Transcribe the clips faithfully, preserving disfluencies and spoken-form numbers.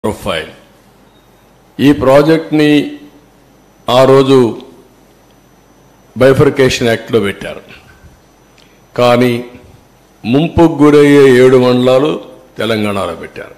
Profile ఈ ప్రాజెక్ట్ని ఆ రోజు బైఫర్కేషన్ యాక్ట్లో పెట్టారు. కానీ ముంపుకు గురయ్యే ఏడు మండలాలు తెలంగాణలో పెట్టారు.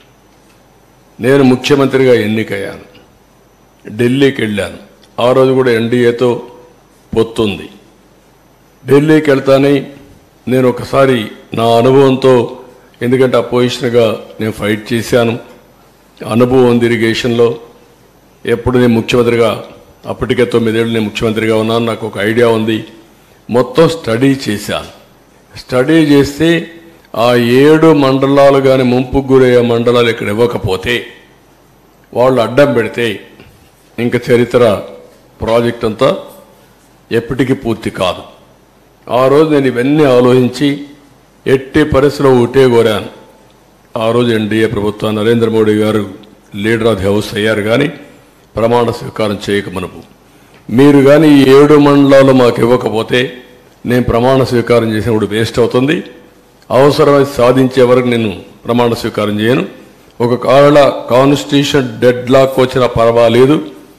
నేను ముఖ్యమంత్రిగా ఎన్నికయ్యాను, ఢిల్లీకి వెళ్ళాను. ఆ రోజు కూడా ఎన్డీఏతో పొత్తుంది. ఢిల్లీకి వెళ్తానే నేను ఒకసారి నా అనుభవంతో, ఎందుకంటే ఆ పొజిషన్గా నేను ఫైట్ చేశాను, అనుభవం ఉంది ఇరిగేషన్లో. ఎప్పుడు నేను ముఖ్యమంత్రిగా, అప్పటికే తొమ్మిదేళ్ళు నేను ముఖ్యమంత్రిగా ఉన్నాను, నాకు ఒక ఐడియా ఉంది. మొత్తం స్టడీ చేశాను. స్టడీ చేస్తే ఆ ఏడు మండలాలు కానీ ముంపుకు గురయ్యే మండలాలు ఇక్కడ ఇవ్వకపోతే, వాళ్ళు అడ్డం పెడితే ఇంకా చరిత్ర ప్రాజెక్ట్ అంతా ఎప్పటికీ పూర్తి కాదు. ఆ రోజు నేను ఇవన్నీ ఆలోచించి ఎట్టి పరిస్థితిలో ఒకటే కోరాను. ఆ రోజు ఎన్డీఏ ప్రభుత్వం, నరేంద్ర మోడీ గారు లీడర్ ఆఫ్ ది హౌస్ అయ్యారు. కానీ ప్రమాణ స్వీకారం చేయక మునుపు మీరు కానీ ఈ ఏడు మండలాలు మాకు ఇవ్వకపోతే నేను ప్రమాణ స్వీకారం చేసినప్పుడు వేస్ట్ అవుతుంది. అవసరమైతే సాధించే వరకు నేను ప్రమాణ స్వీకారం చేయను. ఒక కాళ్ళ కాన్స్టిట్యూషన్ డెడ్ లాక్ వచ్చినా పర్వాలేదు,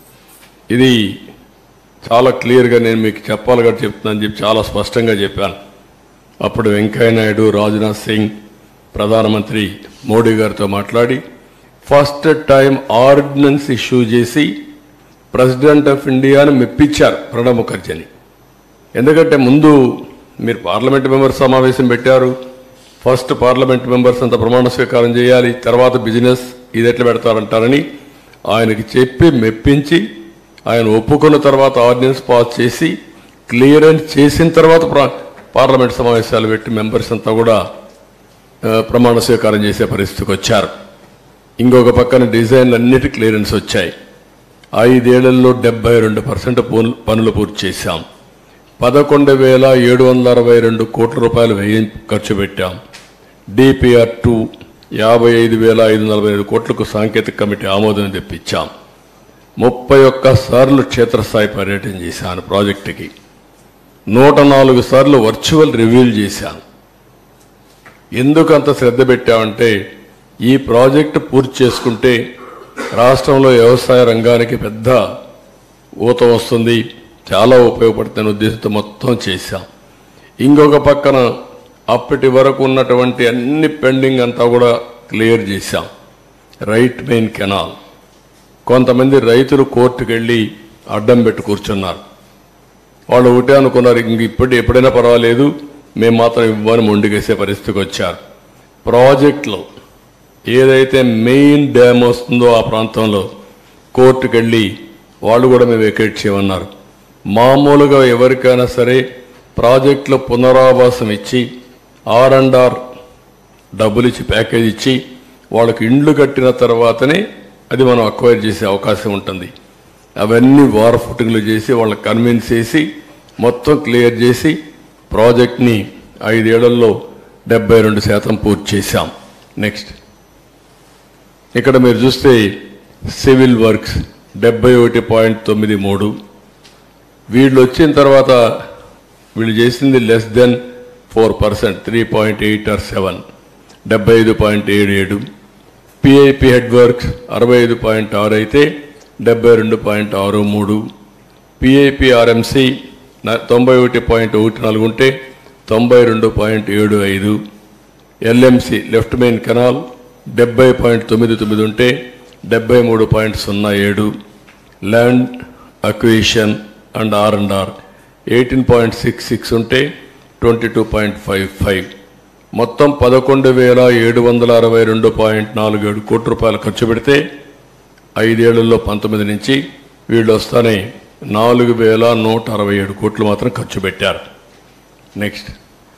ఇది చాలా క్లియర్గా నేను మీకు చెప్పాలి కాబట్టి చెప్తున్నాను చెప్పి చాలా స్పష్టంగా చెప్పాను. అప్పుడు వెంకయ్యనాయుడు, రాజ్నాథ్ సింగ్, ప్రధానమంత్రి మోడీ గారితో మాట్లాడి ఫస్ట్ టైం ఆర్డినెన్స్ ఇష్యూ చేసి ప్రెసిడెంట్ ఆఫ్ ఇండియాను మెప్పించారు ప్రణబ్ ముఖర్జీని. ఎందుకంటే ముందు మీరు పార్లమెంట్ మెంబర్స్ సమావేశం పెట్టారు, ఫస్ట్ పార్లమెంట్ మెంబర్స్ అంతా ప్రమాణ స్వీకారం చేయాలి, తర్వాత బిజినెస్ ఇది ఎట్లా పెడతారంటారని ఆయనకి చెప్పి మెప్పించి ఆయన ఒప్పుకున్న తర్వాత ఆర్డినెన్స్ పాస్ చేసి క్లియరెన్స్ చేసిన తర్వాత పార్లమెంట్ సమావేశాలు పెట్టి మెంబర్స్ అంతా కూడా ప్రమాణ స్వీకారం చేసే పరిస్థితికి వచ్చారు. ఇంకొక పక్కన డిజైన్లు అన్నిటి క్లియరెన్స్ వచ్చాయి. ఐదేళ్లలో డెబ్బై రెండు పర్సెంట్ పనులు పూర్తి చేశాం. పదకొండు వేల ఏడు వందల అరవై రెండు కోట్ల రూపాయలు వ్యయం ఖర్చు పెట్టాం. డిపిఆర్ టూ యాభై ఐదు వేల ఐదు వందల నలభై ఐదు కోట్లకు సాంకేతిక కమిటీ ఆమోదం తెప్పించాం. ముప్పై ఒక్క సార్లు క్షేత్రస్థాయి పర్యటన చేశాను ప్రాజెక్టుకి. నూట నాలుగు సార్లు వర్చువల్ రివ్యూలు చేశాను. ఎందుకు అంత శ్రద్ధ పెట్టామంటే ఈ ప్రాజెక్టు పూర్తి చేసుకుంటే రాష్ట్రంలో వ్యవసాయ రంగానికి పెద్ద ఊత వస్తుంది, చాలా ఉపయోగపడుతున్న ఉద్దేశంతో మొత్తం చేశాం. ఇంకొక పక్కన అప్పటి వరకు ఉన్నటువంటి అన్ని పెండింగ్ అంతా కూడా క్లియర్ చేశాం. రైట్ మెయిన్ కెనాల్, కొంతమంది రైతులు కోర్టుకు వెళ్ళి అడ్డం పెట్టి కూర్చున్నారు. వాళ్ళు ఒకటే అనుకున్నారు, ఇంక ఇప్పటి ఎప్పుడైనా పర్వాలేదు, మేము మాత్రం ఇవ్వని మొండిగేసే పరిస్థితికి వచ్చారు. ప్రాజెక్టులో ఏదైతే మెయిన్ డ్యామ్ వస్తుందో ఆ ప్రాంతంలో కోర్టుకు వెళ్ళి వాళ్ళు కూడా మేము వెకేట్ చేయమన్నారు. మామూలుగా ఎవరికైనా సరే ప్రాజెక్టులో పునరావాసం ఇచ్చి ఆర్ అండ్ ఆర్ డబ్బులు ఇచ్చి ప్యాకేజ్ ఇచ్చి వాళ్ళకి ఇండ్లు కట్టిన తర్వాతనే అది మనం అక్వైర్ చేసే అవకాశం ఉంటుంది. అవన్నీ వార్ ఫుటింగ్లు చేసి వాళ్ళని కన్విన్స్ చేసి మొత్తం క్లియర్ చేసి ప్రాజెక్ట్ని ఐదేళ్లలో డెబ్బై రెండు శాతం పూర్తి చేశాం. నెక్స్ట్ ఇక్కడ మీరు చూస్తే సివిల్ వర్క్స్ డెబ్బై ఒకటి పాయింట్ తొమ్మిది మూడు వీళ్ళు వచ్చిన తర్వాత వీళ్ళు చేసింది less than four percent three point eight or seven డెబ్బై ఐదు పాయింట్ ఏడు ఏడు పిఐపి హెడ్ వర్క్స్ అరవై ఐదు పాయింట్ ఆరు అయితే డెబ్బై రెండు పాయింట్ ఆరు మూడు పిఐపి ఆర్ఎంసి తొంభై ఒకటి పాయింట్ ఒకటి నాలుగు ఉంటే తొంభై రెండు పాయింట్ ఏడు ఐదు ఎల్ఎంసి లెఫ్ట్ మెయిన్ కెనాల్ డెబ్బై పాయింట్ తొమ్మిది తొమ్మిది ఉంటే డెబ్బై మూడు పాయింట్ సున్నా ఏడు land acquisition and R and R eighteen point six six ఉంటే twenty two point five five మొత్తం పదకొండు వేల ఏడు వందల అరవై రెండు పాయింట్ నాలుగు ఏడు కోట్ల రూపాయలు ఖర్చు పెడితే ఐదేళ్లలో పంతొమ్మిది నుంచి వీళ్ళు వస్తానే నాలుగు వేల నూట అరవై ఏడు కోట్లు మాత్రం ఖర్చు పెట్టారు. నెక్స్ట్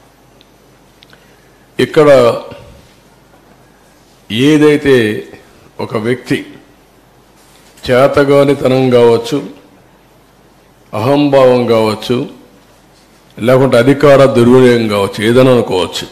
ఇక్కడ ఏదైతే ఒక వ్యక్తి చేతగానితనం కావచ్చు, అహంభావం కావచ్చు, లేకుంటే అధికార దుర్వినియోగం కావచ్చు, ఏదైనా అనుకోవచ్చు,